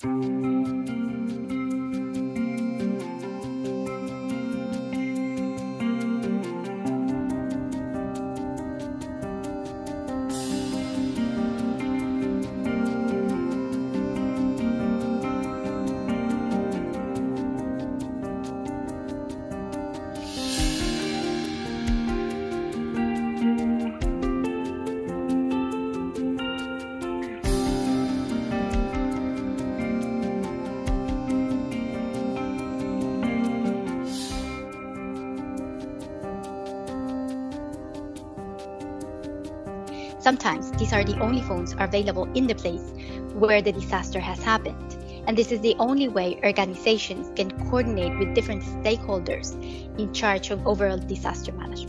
Sometimes these are the only phones available in the place where the disaster has happened. And this is the only way organizations can coordinate with different stakeholders in charge of overall disaster management.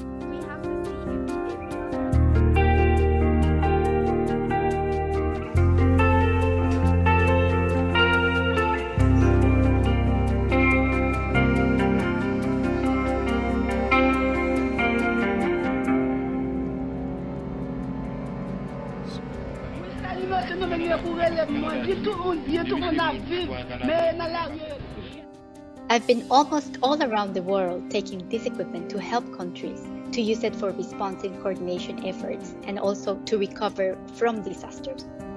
I've been almost all around the world taking this equipment to help countries to use it for response and coordination efforts and also to recover from disasters.